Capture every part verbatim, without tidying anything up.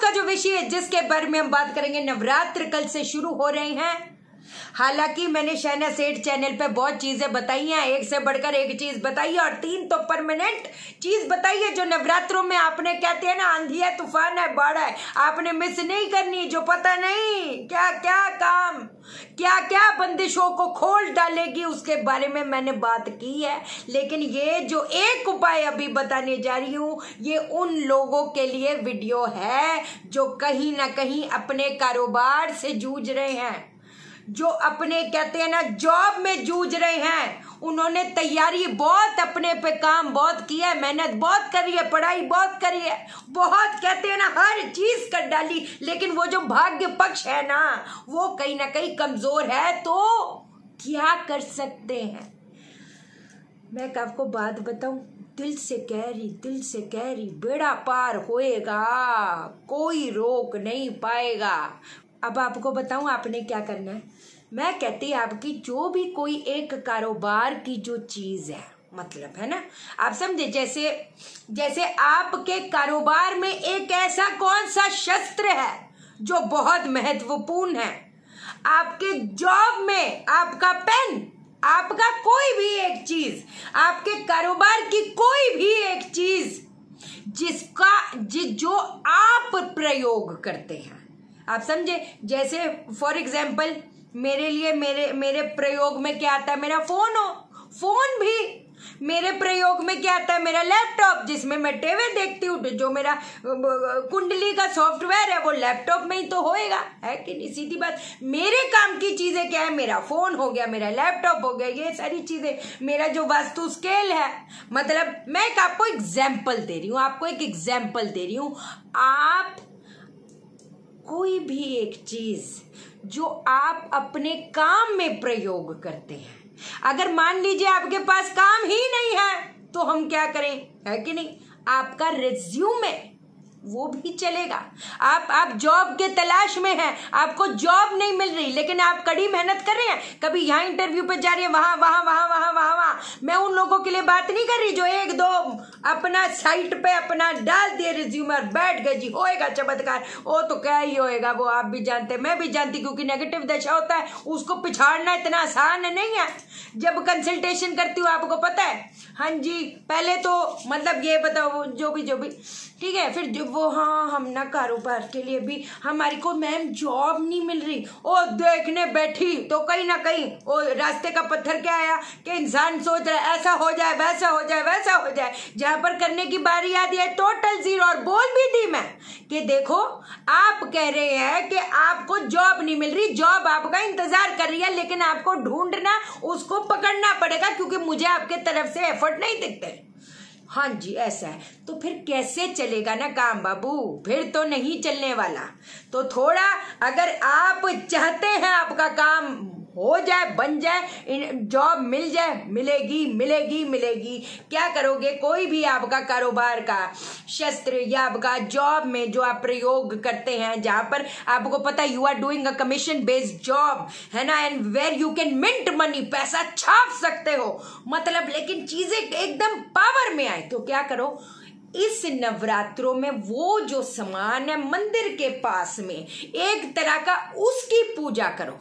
का जो विषय है जिसके बारे में हम बात करेंगे, नवरात्र कल से शुरू हो रहे हैं। हालांकि मैंने शहनाज सेठ चैनल पे बहुत चीजें बताई हैं, एक से बढ़कर एक चीज बताई है, और तीन तो परमानेंट चीज बताई है जो नवरात्रों में आपने कहते हैं ना, आंधी है, तूफान है, बाढ़ है, आपने मिस नहीं करनी। जो पता नहीं क्या क्या काम, क्या क्या बंदिशों को खोल डालेगी, उसके बारे में मैंने बात की है। लेकिन ये जो एक उपाय अभी बताने जा रही हूं, ये उन लोगों के लिए वीडियो है जो कहीं ना कहीं अपने कारोबार से जूझ रहे हैं, जो अपने कहते हैं ना जॉब में जूझ रहे हैं। उन्होंने तैयारी बहुत, अपने पे काम बहुत किया है, मेहनत बहुत करी है, पढ़ाई बहुत करी है, बहुत कहते हैं ना हर चीज कर डाली, लेकिन वो जो भाग्य पक्ष है ना, वो कहीं ना कहीं कमजोर है। तो क्या कर सकते हैं? मैं आपको बात बताऊं, दिल से कह रही, दिल से कह रही, बेड़ा पार होएगा, कोई रोक नहीं पाएगा। अब आपको बताऊं आपने क्या करना है। मैं कहती आपकी जो भी कोई एक कारोबार की जो चीज है, मतलब है ना, आप समझे, जैसे जैसे आपके कारोबार में एक ऐसा कौन सा शस्त्र है जो बहुत महत्वपूर्ण है। आपके जॉब में आपका पेन, आपका कोई भी एक चीज, आपके कारोबार की कोई भी एक चीज जिसका जि, जो आप प्रयोग करते हैं, आप समझे। जैसे फॉर एग्जाम्पल मेरे लिए मेरे मेरे प्रयोग में क्या आता है, मेरा फोन हो, फोन भी मेरे प्रयोग में क्या आता है, मेरा लैपटॉप, जिसमें मैं टीवी देखती हूँ, जो मेरा कुंडली का सॉफ्टवेयर है वो लैपटॉप में ही तो होएगा, है कि नहीं? सीधी बात। मेरे काम की चीजें क्या है, मेरा फोन हो गया, मेरा लैपटॉप हो गया, ये सारी चीजें, मेरा जो वास्तु स्केल है। मतलब मैं एक आपको एग्जाम्पल दे रही हूँ, आपको एक एग्जाम्पल दे रही हूँ। आप कोई भी एक चीज जो आप अपने काम में प्रयोग करते हैं, अगर मान लीजिए आपके पास काम ही नहीं है तो हम क्या करें, है कि नहीं? आपका रिज्यूमे वो भी चलेगा। आप आप जॉब के तलाश में हैं, आपको जॉब नहीं मिल रही, लेकिन आप कड़ी मेहनत कर रहे हैं, कभी यहाँ इंटरव्यू पे जा रही है, वहां वहां वहां वहां वहां वहां मैं उन लोगों के लिए बात नहीं कर रही जो एक दो अपना साइट पे अपना डाल दिए रिज्यूमे और बैठ गए, जी होएगा चमत्कार। वो तो क्या ही होएगा, वो आप भी जानते, मैं भी जानती, क्योंकि नेगेटिव दशा होता है, उसको पिछाड़ना इतना आसान नहीं है। जब कंसल्टेशन करती हूँ आपको पता है, हाँ जी, पहले तो मतलब ये बताओ जो भी जो भी ठीक है, फिर जो वो हाँ हम ना कारोबार के लिए भी हमारी को मैम जॉब नहीं मिल रही, ओ देखने बैठी तो कहीं ना कहीं वो रास्ते का पत्थर क्या आया कि इंसान सोच रहा है ऐसा हो जाए, वैसा हो जाए, वैसा हो जाए, जहां पर करने की बारी आती है टोटल जीरो। और बोल भी दी मैं कि देखो आप कह रहे हैं कि आपको जॉब नहीं मिल रही, जॉब आपका इंतजार कर रही है, लेकिन आपको ढूंढना, उसको पकड़ना पड़ेगा, क्योंकि मुझे आपके तरफ से एफर्ट नहीं दिखते। हाँ जी ऐसा है। तो फिर कैसे चलेगा ना काम बाबू, फिर तो नहीं चलने वाला। तो थोड़ा अगर आप चाहते हैं आपका काम हो जाए, बन जाए, जॉब मिल जाए, मिलेगी मिलेगी मिलेगी, क्या करोगे? कोई भी आपका कारोबार का शस्त्र या आपका जॉब में जो आप प्रयोग करते हैं, जहां पर आपको पता है you are doing a commission based job, है ना, and where you can mint money, पैसा छाप सकते हो, मतलब, लेकिन चीजें एकदम पावर में आए, तो क्या करो? इस नवरात्रों में वो जो सामान है मंदिर के पास में, एक तरह का उसकी पूजा करो,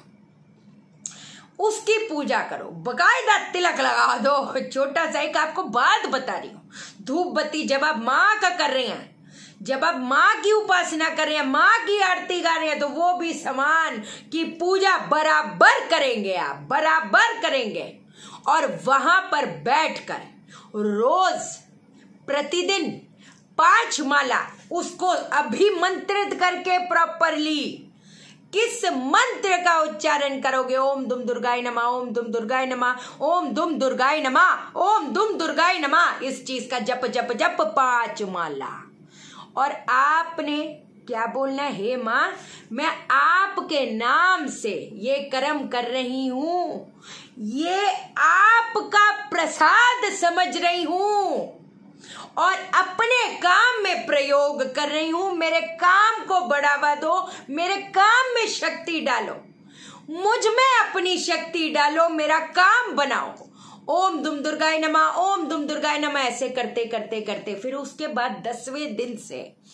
उसकी पूजा करो, बकायदा तिलक लगा दो। छोटा सा एक आपको बात बता रही हूँ, धूप बत्ती जब आप माँ का कर रहे हैं, जब आप माँ की उपासना कर रहे हैं, माँ की आरती गा रहे हैं, तो वो भी सामान की पूजा बराबर करेंगे, आप बराबर करेंगे। और वहां पर बैठकर रोज प्रतिदिन पांच माला उसको अभिमंत्रित करके प्रॉपरली, किस मंत्र का उच्चारण करोगे? ओम दुम दुर्गाय नमः, ओम दुम दुर्गाय नमः, ओम दुम दुर्गाय नमः, ओम दुम दुर्गाय नमः, इस चीज का जप जप जप पांच माला। और आपने क्या बोलना है? हे माँ, मैं आपके नाम से ये कर्म कर रही हूं, ये आपका प्रसाद समझ रही हूं और अपने काम में प्रयोग कर रही हूं। मेरे काम को बढ़ावा दो, मेरे काम में शक्ति डालो, मुझ में अपनी शक्ति डालो, मेरा काम बनाओ। ओम दुम दुर्गाय नमः, ओम दुम दुर्गाय नमः, ऐसे करते करते करते फिर उसके बाद दसवें दिन से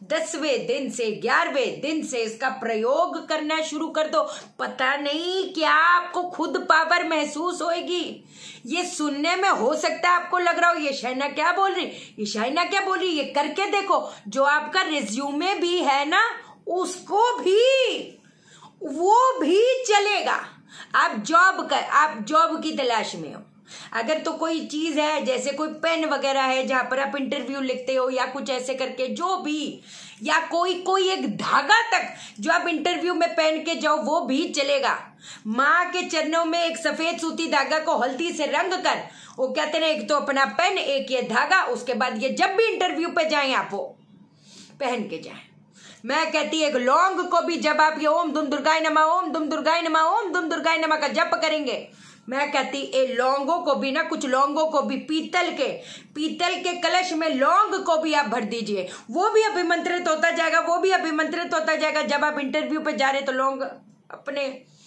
दसवें दिन से ग्यारहवें दिन से इसका प्रयोग करना शुरू कर दो। पता नहीं क्या आपको खुद पावर महसूस होएगी। ये सुनने में हो सकता है आपको लग रहा हो ये शाइना क्या बोल रही, ये शाइना क्या बोल रही। ये करके देखो, जो आपका रिज्यूमे भी है ना उसको भी, वो भी चलेगा। आप जॉब कर, आप जॉब की तलाश में हो, अगर तो कोई चीज है जैसे कोई पेन वगैरह है जहां पर आप इंटरव्यू लिखते हो या कुछ ऐसे करके जो भी, या कोई कोई एक धागा तक जो आप इंटरव्यू में पहन के जाओ वो भी चलेगा। माँ के चरणों में एक सफेद सूती धागा को हल्दी से रंग कर, वो कहते हैं एक तो अपना पेन एक ये धागा, उसके बाद ये जब भी इंटरव्यू पे जाएं आप वो पहन के जाएं। मैं कहती एक लौंग को भी जब आप ये ओम दुम दुर्गाय नमः ओम दुम दुर्गाय नमः ओम दुम दुर्गाय नमः का जप करेंगे, मैं कहती ए लौंगों को भी ना, कुछ लौंगों को भी पीतल के पीतल के कलश में लौंग को भी आप भर दीजिए, वो भी अभिमंत्रित होता जाएगा, वो भी अभिमंत्रित होता जाएगा। जब आप इंटरव्यू पे जा रहे तो लौंग अपने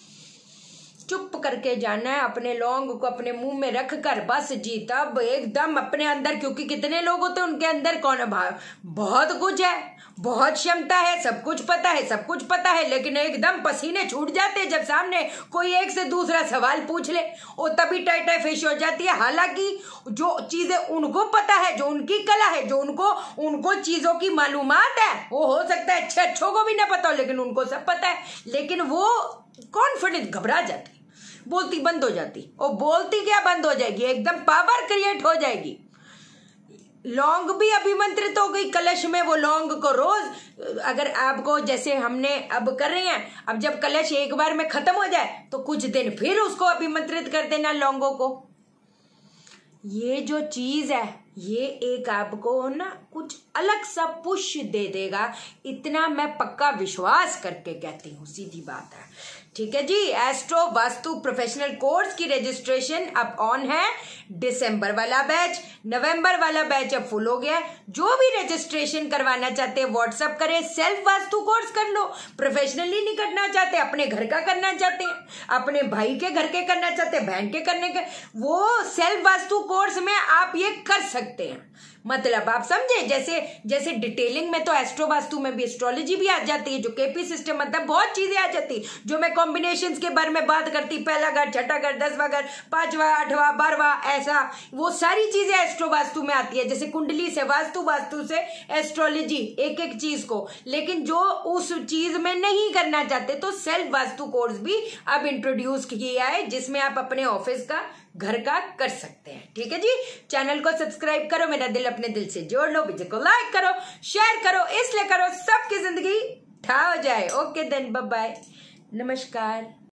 चुप करके जाना है, अपने लौंग को अपने मुंह में रख कर बस जी, तब एकदम अपने अंदर, क्योंकि कितने लोग होते हैं उनके अंदर कौन है भाव, बहुत कुछ है, बहुत क्षमता है, सब कुछ पता है, सब कुछ पता है, लेकिन एकदम पसीने छूट जाते हैं जब सामने कोई एक से दूसरा सवाल पूछ ले, वो तभी टाई टाई फिश हो जाती है। हालांकि जो चीजें उनको पता है, जो उनकी कला है, जो उनको उनको चीजों की मालूमात है, वो हो सकता है अच्छे अच्छों को भी ना पता हो, लेकिन उनको सब पता है, लेकिन वो कॉन्फिडेंस घबरा जाती, बोलती बंद हो जाती। और बोलती क्या बंद हो जाएगी, एकदम पावर क्रिएट हो जाएगी। लौंग भी अभिमंत्रित हो गई कलश में, वो लौंग को रोज, अगर आपको जैसे हमने अब कर रहे हैं, अब जब कलश एक बार में खत्म हो जाए तो कुछ दिन फिर उसको अभिमंत्रित कर देना लौंगों को। ये जो चीज है ये एक आपको ना कुछ अलग सा पुश दे देगा, इतना मैं पक्का विश्वास करके कहती हूँ, सीधी बात है। ठीक है जी, एस्ट्रो वास्तु प्रोफेशनल कोर्स की रजिस्ट्रेशन अब ऑन है। दिसंबर वाला बैच, नवंबर वाला बैच अब फुल हो गया। जो भी रजिस्ट्रेशन करवाना चाहते हैं व्हाट्सएप करें, सेल्फ वास्तु कोर्स कर लो। प्रोफेशनली नहीं करना चाहते, अपने घर का करना चाहते हैं, अपने भाई के घर के करना चाहते हैं, बहन के करने के, वो सेल्फ वास्तु कोर्स में आप ये कर सकते हैं। मतलब आप समझे, जैसे जैसे डिटेलिंग में तो एस्ट्रो वास्तु में भी एस्ट्रोलॉजी भी आ जाती है, जो केपी सिस्टम, मतलब बहुत चीजें आ जाती, जो मैं कॉम्बिनेशंस के बारे में बात करती, पहला घर, छठा घर, दसवां घर, पांचवा, आठवां, बारहवां, ऐसा वो सारी चीजें एस्ट्रो वास्तु में आती है, जैसे कुंडली से वास्तु, वास्तु से एस्ट्रोलॉजी, एक एक चीज को। लेकिन जो उस चीज में नहीं करना चाहते तो सेल्फ वास्तु कोर्स भी अब इंट्रोड्यूस किया है, जिसमें आप अपने ऑफिस का, घर का कर सकते हैं। ठीक है जी, चैनल को सब्सक्राइब करो, मेरा दिल अपने दिल से जोड़ लो, वीडियो को लाइक करो, शेयर करो, इसलिए करो सबकी जिंदगी ठा हो जाए। ओके देन, बाय बाय, नमस्कार।